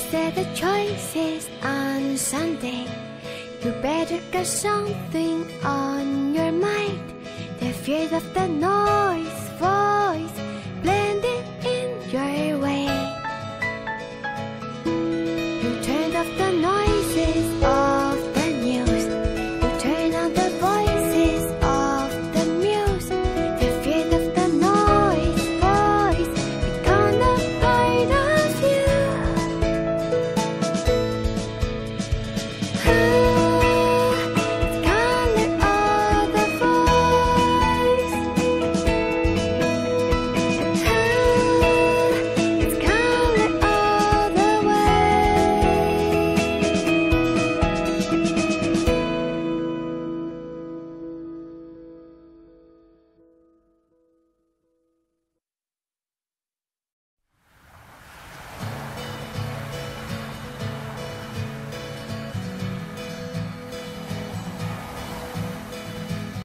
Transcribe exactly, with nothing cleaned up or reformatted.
said the choice is on Sunday. You better got something on your mind. The fear of the noise for